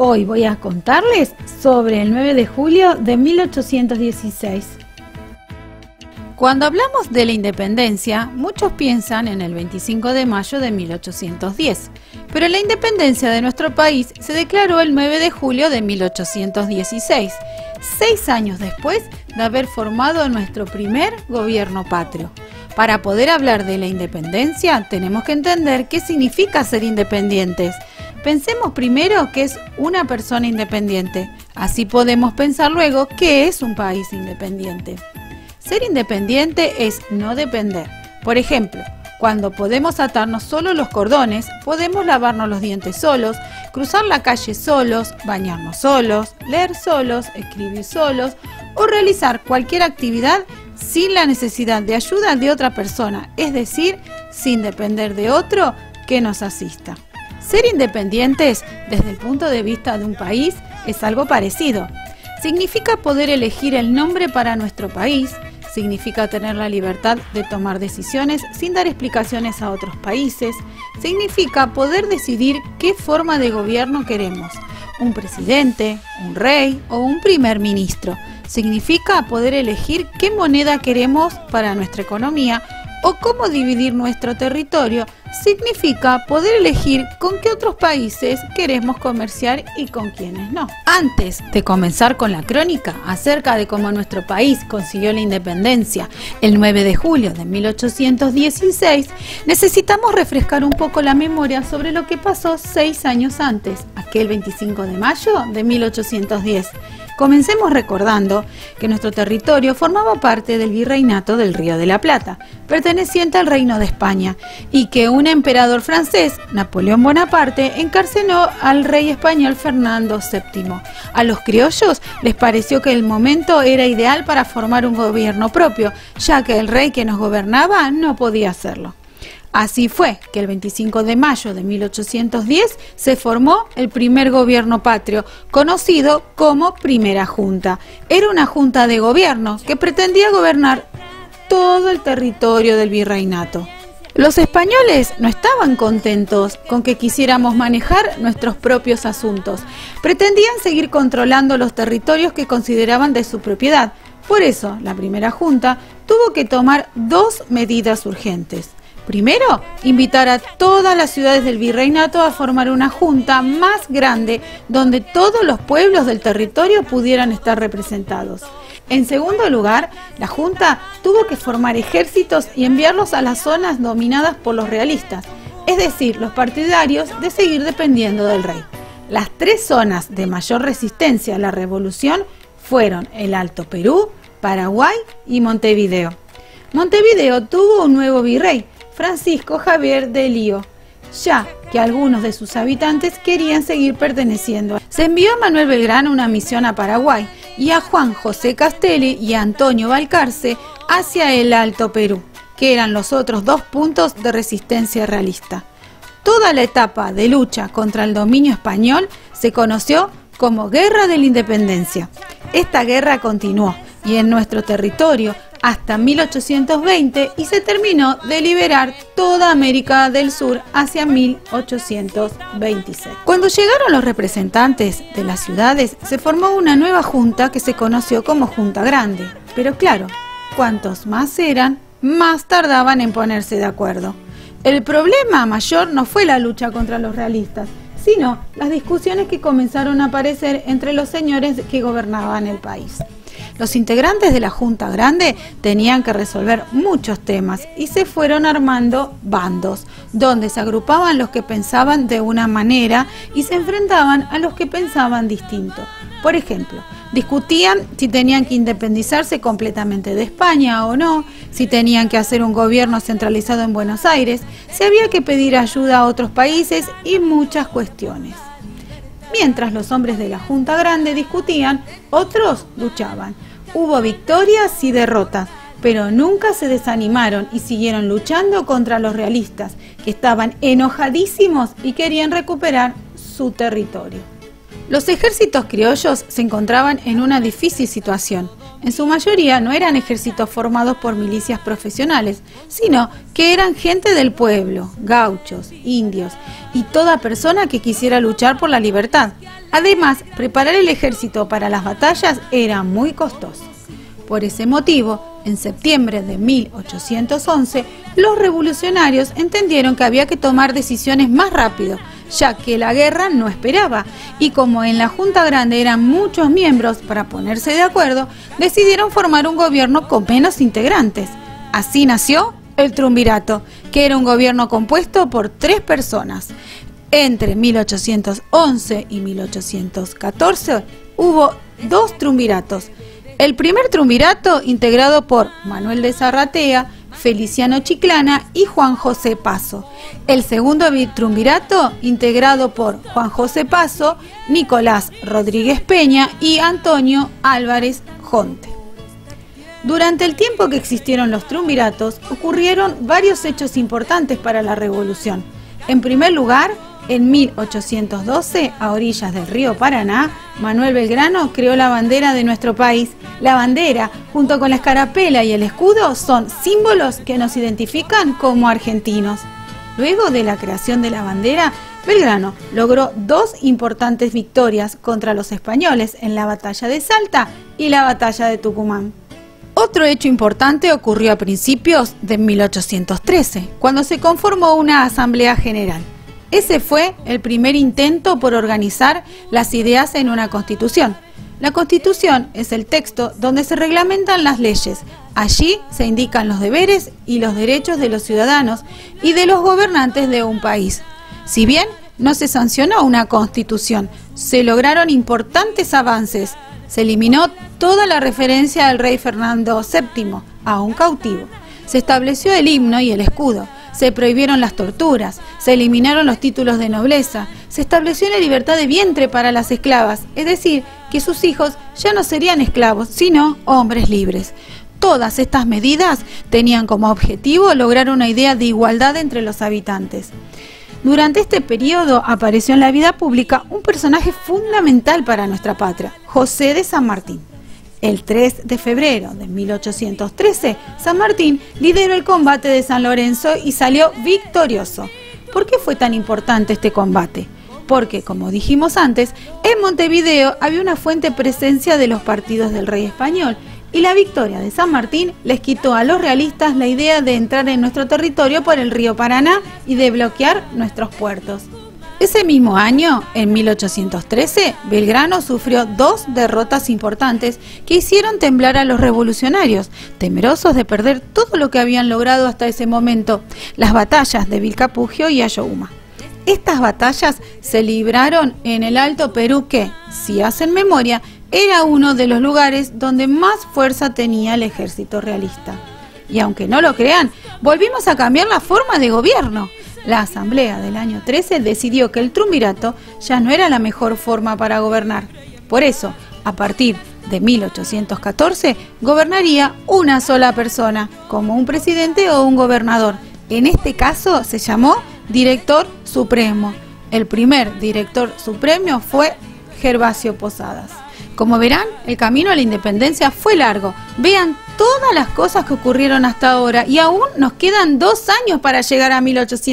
Hoy voy a contarles sobre el 9 de julio de 1816. Cuando hablamos de la independencia, muchos piensan en el 25 de mayo de 1810, pero la independencia de nuestro país se declaró el 9 de julio de 1816, 6 años después de haber formado nuestro primer gobierno patrio. Para poder hablar de la independencia, tenemos que entender qué significa ser independientes. Pensemos primero qué es una persona independiente, así podemos pensar luego qué es un país independiente. Ser independiente es no depender. Por ejemplo, cuando podemos atarnos solo los cordones, podemos lavarnos los dientes solos, cruzar la calle solos, bañarnos solos, leer solos, escribir solos o realizar cualquier actividad sin la necesidad de ayuda de otra persona, es decir, sin depender de otro que nos asista. Ser independientes desde el punto de vista de un país es algo parecido. Significa poder elegir el nombre para nuestro país, significa tener la libertad de tomar decisiones sin dar explicaciones a otros países, significa poder decidir qué forma de gobierno queremos, un presidente, un rey o un primer ministro. Significa poder elegir qué moneda queremos para nuestra economía o cómo dividir nuestro territorio. Significa poder elegir con qué otros países queremos comerciar y con quiénes no. Antes de comenzar con la crónica acerca de cómo nuestro país consiguió la independencia el 9 de julio de 1816, necesitamos refrescar un poco la memoria sobre lo que pasó 6 años antes, aquel 25 de mayo de 1810. Comencemos recordando que nuestro territorio formaba parte del Virreinato del Río de la Plata, perteneciente al Reino de España, y que un emperador francés, Napoleón Bonaparte, encarceló al rey español Fernando VII. A los criollos les pareció que el momento era ideal para formar un gobierno propio, ya que el rey que nos gobernaba no podía hacerlo. Así fue que el 25 de mayo de 1810 se formó el primer gobierno patrio, conocido como Primera Junta. Era una junta de gobierno que pretendía gobernar todo el territorio del virreinato. Los españoles no estaban contentos con que quisiéramos manejar nuestros propios asuntos. Pretendían seguir controlando los territorios que consideraban de su propiedad. Por eso, la Primera Junta tuvo que tomar 2 medidas urgentes. Primero, invitar a todas las ciudades del virreinato a formar una junta más grande donde todos los pueblos del territorio pudieran estar representados. En segundo lugar, la junta tuvo que formar ejércitos y enviarlos a las zonas dominadas por los realistas, es decir, los partidarios de seguir dependiendo del rey. Las 3 zonas de mayor resistencia a la revolución fueron el Alto Perú, Paraguay y Montevideo. Montevideo tuvo un nuevo virrey, Francisco Javier de Lío, ya que algunos de sus habitantes querían seguir perteneciendo. Se envió a Manuel Belgrano una misión a Paraguay y a Juan José Castelli y a Antonio Balcarce hacia el Alto Perú, que eran los otros 2 puntos de resistencia realista. Toda la etapa de lucha contra el dominio español se conoció como Guerra de la Independencia. Esta guerra continuó y en nuestro territorio hasta 1820 y se terminó de liberar toda América del Sur hacia 1826. Cuando llegaron los representantes de las ciudades, se formó una nueva junta que se conoció como Junta Grande. Pero claro, cuantos más eran, más tardaban en ponerse de acuerdo. El problema mayor no fue la lucha contra los realistas, sino las discusiones que comenzaron a aparecer entre los señores que gobernaban el país. Los integrantes de la Junta Grande tenían que resolver muchos temas y se fueron armando bandos, donde se agrupaban los que pensaban de una manera y se enfrentaban a los que pensaban distinto. Por ejemplo, discutían si tenían que independizarse completamente de España o no, si tenían que hacer un gobierno centralizado en Buenos Aires, si había que pedir ayuda a otros países y muchas cuestiones. Mientras los hombres de la Junta Grande discutían, otros luchaban. Hubo victorias y derrotas, pero nunca se desanimaron y siguieron luchando contra los realistas, que estaban enojadísimos y querían recuperar su territorio. Los ejércitos criollos se encontraban en una difícil situación. En su mayoría no eran ejércitos formados por milicias profesionales, sino que eran gente del pueblo, gauchos, indios y toda persona que quisiera luchar por la libertad. Además, preparar el ejército para las batallas era muy costoso. Por ese motivo, en septiembre de 1811, los revolucionarios entendieron que había que tomar decisiones más rápido, ya que la guerra no esperaba, y como en la Junta Grande eran muchos miembros para ponerse de acuerdo, decidieron formar un gobierno con menos integrantes. Así nació el Triunvirato, que era un gobierno compuesto por 3 personas. Entre 1811 y 1814 hubo 2 triunviratos. El primer triunvirato, integrado por Manuel de Zarratea, Feliciano Chiclana y Juan José Paso. El segundo triunvirato, integrado por Juan José Paso, Nicolás Rodríguez Peña y Antonio Álvarez Jonte. Durante el tiempo que existieron los triunviratos, ocurrieron varios hechos importantes para la revolución. En primer lugar, en 1812, a orillas del río Paraná, Manuel Belgrano creó la bandera de nuestro país. La bandera, junto con la escarapela y el escudo, son símbolos que nos identifican como argentinos. Luego de la creación de la bandera, Belgrano logró 2 importantes victorias contra los españoles en la batalla de Salta y la batalla de Tucumán. Otro hecho importante ocurrió a principios de 1813, cuando se conformó una Asamblea General. Ese fue el primer intento por organizar las ideas en una constitución. La constitución es el texto donde se reglamentan las leyes. Allí se indican los deberes y los derechos de los ciudadanos y de los gobernantes de un país. Si bien no se sancionó una constitución, se lograron importantes avances. Se eliminó toda la referencia al rey Fernando VII, a un cautivo. Se estableció el himno y el escudo. Se prohibieron las torturas, se eliminaron los títulos de nobleza, se estableció la libertad de vientre para las esclavas, es decir, que sus hijos ya no serían esclavos, sino hombres libres. Todas estas medidas tenían como objetivo lograr una idea de igualdad entre los habitantes. Durante este periodo apareció en la vida pública un personaje fundamental para nuestra patria, José de San Martín. El 3 de febrero de 1813, San Martín lideró el combate de San Lorenzo y salió victorioso. ¿Por qué fue tan importante este combate? Porque, como dijimos antes, en Montevideo había una fuerte presencia de los partidos del rey español y la victoria de San Martín les quitó a los realistas la idea de entrar en nuestro territorio por el río Paraná y de bloquear nuestros puertos. Ese mismo año, en 1813, Belgrano sufrió 2 derrotas importantes que hicieron temblar a los revolucionarios, temerosos de perder todo lo que habían logrado hasta ese momento, las batallas de Vilcapugio y Ayohuma. Estas batallas se libraron en el Alto Perú que, si hacen memoria, era uno de los lugares donde más fuerza tenía el ejército realista. Y aunque no lo crean, volvimos a cambiar la forma de gobierno. La Asamblea del año 13 decidió que el triunvirato ya no era la mejor forma para gobernar. Por eso, a partir de 1814, gobernaría una sola persona, como un presidente o un gobernador. En este caso se llamó Director Supremo. El primer Director Supremo fue Gervasio Posadas. Como verán, el camino a la independencia fue largo. Vean todas las cosas que ocurrieron hasta ahora y aún nos quedan 2 años para llegar a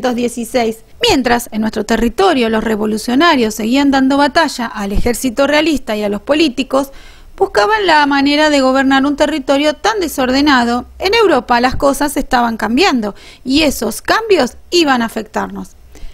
1816. Mientras, en nuestro territorio los revolucionarios seguían dando batalla al ejército realista y a los políticos, buscaban la manera de gobernar un territorio tan desordenado. En Europa las cosas estaban cambiando y esos cambios iban a afectarnos.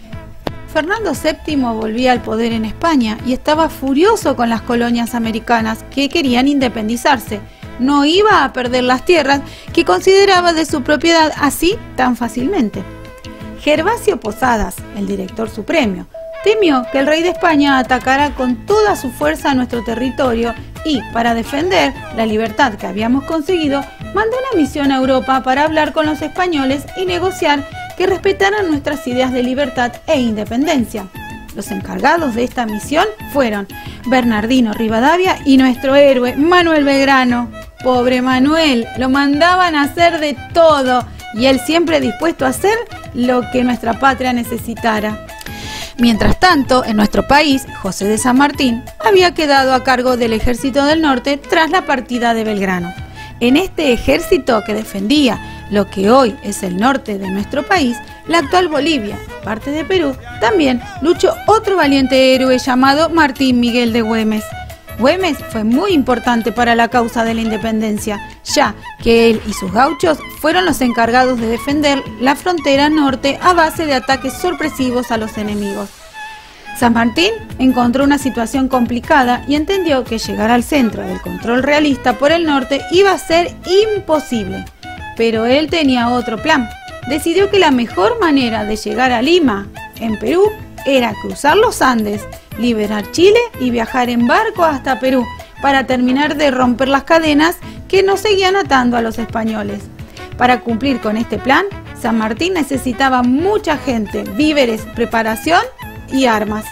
Fernando VII volvía al poder en España y estaba furioso con las colonias americanas que querían independizarse. No iba a perder las tierras que consideraba de su propiedad así tan fácilmente. Gervasio Posadas, el director supremo, temió que el rey de España atacara con toda su fuerza a nuestro territorio y, para defender la libertad que habíamos conseguido, mandó una misión a Europa para hablar con los españoles y negociar que respetaran nuestras ideas de libertad e independencia. Los encargados de esta misión fueron Bernardino Rivadavia y nuestro héroe Manuel Belgrano. Pobre Manuel, lo mandaban a hacer de todo y él siempre dispuesto a hacer lo que nuestra patria necesitara. Mientras tanto, en nuestro país, José de San Martín había quedado a cargo del Ejército del Norte tras la partida de Belgrano. En este ejército que defendía lo que hoy es el norte de nuestro país, la actual Bolivia, parte de Perú, también luchó otro valiente héroe llamado Martín Miguel de Güemes. Güemes fue muy importante para la causa de la independencia, ya que él y sus gauchos fueron los encargados de defender la frontera norte a base de ataques sorpresivos a los enemigos. San Martín encontró una situación complicada y entendió que llegar al centro del control realista por el norte iba a ser imposible. Pero él tenía otro plan. Decidió que la mejor manera de llegar a Lima, en Perú, era cruzar los Andes, liberar Chile y viajar en barco hasta Perú para terminar de romper las cadenas que nos seguían atando a los españoles. Para cumplir con este plan, San Martín necesitaba mucha gente, víveres, preparación y armas.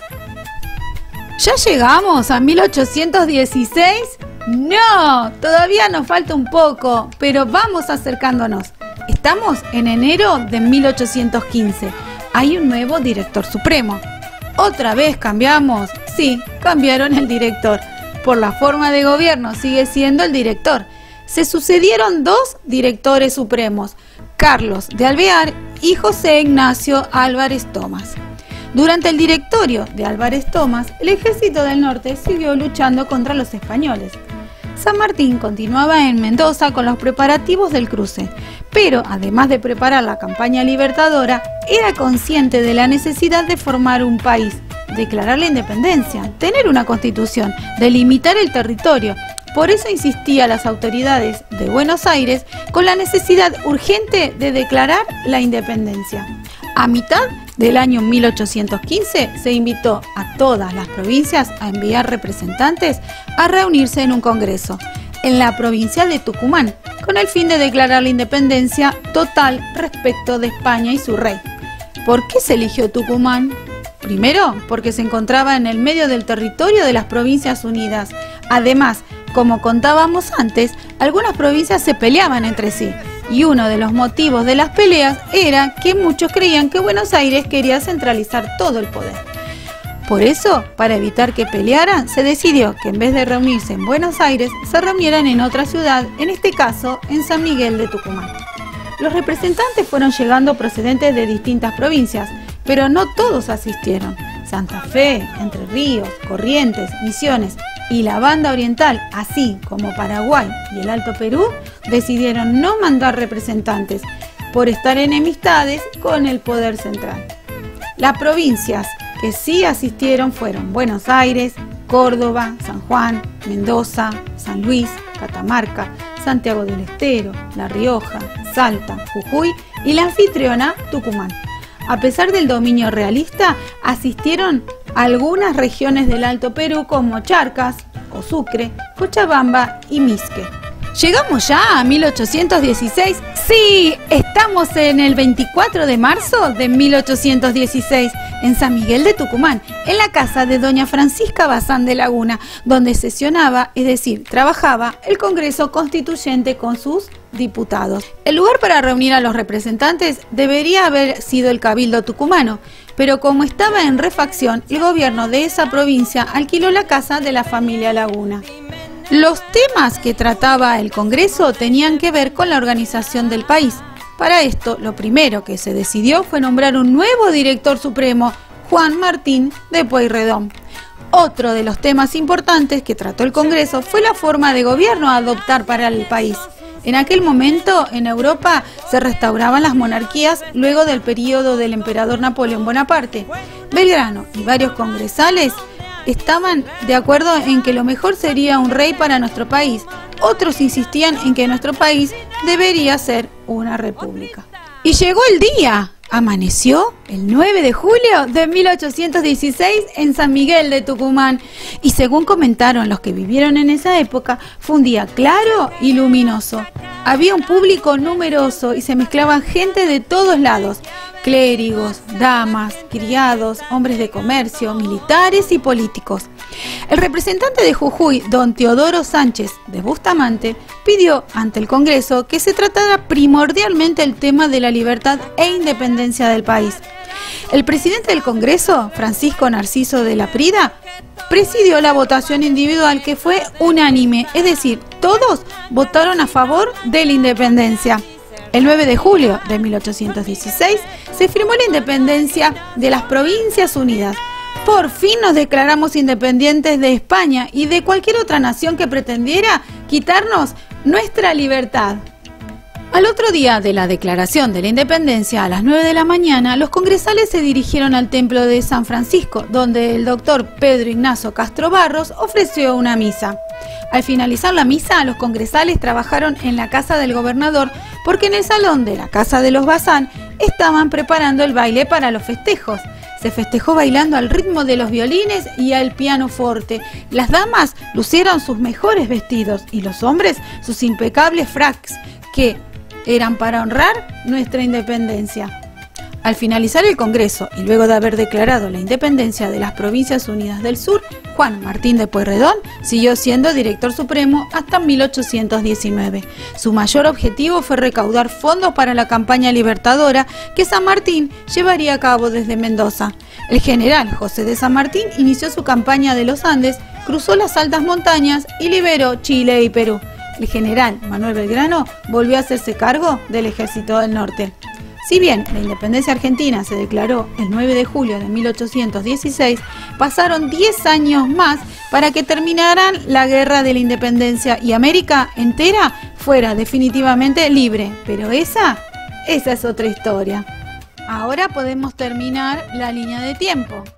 ¿Ya llegamos a 1816? No, todavía nos falta un poco, pero vamos acercándonos. Estamos en enero de 1815. Hay un nuevo director supremo. ¿Otra vez cambiamos? Sí, cambiaron el director. Por la forma de gobierno sigue siendo el director. Se sucedieron dos directores supremos, Carlos de Alvear y José Ignacio Álvarez Thomas. Durante el directorio de Álvarez Thomas, el ejército del norte siguió luchando contra los españoles. San Martín continuaba en Mendoza con los preparativos del cruce, pero además de preparar la campaña libertadora, era consciente de la necesidad de formar un país, declarar la independencia, tener una constitución, delimitar el territorio. Por eso insistía a las autoridades de Buenos Aires con la necesidad urgente de declarar la independencia. A mitad del año 1815 se invitó a todas las provincias a enviar representantes a reunirse en un congreso en la provincia de Tucumán, con el fin de declarar la independencia total respecto de España y su rey. ¿Por qué se eligió Tucumán? Primero, porque se encontraba en el medio del territorio de las Provincias Unidas. Además, como contábamos antes, algunas provincias se peleaban entre sí, y uno de los motivos de las peleas era que muchos creían que Buenos Aires quería centralizar todo el poder. Por eso, para evitar que pelearan, se decidió que en vez de reunirse en Buenos Aires, se reunieran en otra ciudad, en este caso en San Miguel de Tucumán. Los representantes fueron llegando procedentes de distintas provincias, pero no todos asistieron. Santa Fe, Entre Ríos, Corrientes, Misiones y la Banda Oriental, así como Paraguay y el Alto Perú, decidieron no mandar representantes por estar enemistades con el poder central. Las provincias que sí asistieron fueron Buenos Aires, Córdoba, San Juan, Mendoza, San Luis, Catamarca, Santiago del Estero, La Rioja, Salta, Jujuy y la anfitriona Tucumán. A pesar del dominio realista, asistieron algunas regiones del Alto Perú como Charcas o Sucre, Cochabamba y Misque. ¿Llegamos ya a 1816? ¡Sí! Estamos en el 24 de marzo de 1816, en San Miguel de Tucumán, en la casa de doña Francisca Bazán de Laguna, donde sesionaba, es decir, trabajaba el Congreso Constituyente con sus diputados. El lugar para reunir a los representantes debería haber sido el Cabildo tucumano, pero como estaba en refacción, el gobierno de esa provincia alquiló la casa de la familia Laguna. Los temas que trataba el Congreso tenían que ver con la organización del país. Para esto, lo primero que se decidió fue nombrar un nuevo director supremo, Juan Martín de Pueyrredón. Otro de los temas importantes que trató el Congreso fue la forma de gobierno a adoptar para el país. En aquel momento, en Europa, se restauraban las monarquías luego del periodo del emperador Napoleón Bonaparte. Belgrano y varios congresales estaban de acuerdo en que lo mejor sería un rey para nuestro país. Otros insistían en que nuestro país debería ser una república. Y llegó el día. Amaneció el 9 de julio de 1816 en San Miguel de Tucumán. Y según comentaron los que vivieron en esa época, fue un día claro y luminoso. Había un público numeroso y se mezclaban gente de todos lados. Clérigos, damas, criados, hombres de comercio, militares y políticos. El representante de Jujuy, don Teodoro Sánchez de Bustamante, pidió ante el Congreso que se tratara primordialmente el tema de la libertad e independencia del país. El presidente del Congreso, Francisco Narciso de Laprida, presidió la votación individual que fue unánime, es decir, todos votaron a favor de la independencia. El 9 de julio de 1816 se firmó la independencia de las Provincias Unidas. Por fin nos declaramos independientes de España y de cualquier otra nación que pretendiera quitarnos nuestra libertad. Al otro día de la declaración de la independencia, a las 9 de la mañana, los congresales se dirigieron al templo de San Francisco, donde el doctor Pedro Ignacio Castro Barros ofreció una misa. Al finalizar la misa, los congresales trabajaron en la casa del gobernador porque en el salón de la casa de los Bazán estaban preparando el baile para los festejos. Se festejó bailando al ritmo de los violines y al pianoforte. Las damas lucieron sus mejores vestidos y los hombres sus impecables fracs, que eran para honrar nuestra independencia. Al finalizar el Congreso y luego de haber declarado la independencia de las Provincias Unidas del Sur, Juan Martín de Pueyrredón siguió siendo director supremo hasta 1819. Su mayor objetivo fue recaudar fondos para la campaña libertadora que San Martín llevaría a cabo desde Mendoza. El general José de San Martín inició su campaña de los Andes, cruzó las altas montañas y liberó Chile y Perú. El general Manuel Belgrano volvió a hacerse cargo del Ejército del Norte. Si bien la independencia argentina se declaró el 9 de julio de 1816, pasaron 10 años más para que terminaran la Guerra de la Independencia y América entera fuera definitivamente libre. Pero esa es otra historia. Ahora podemos terminar la línea de tiempo.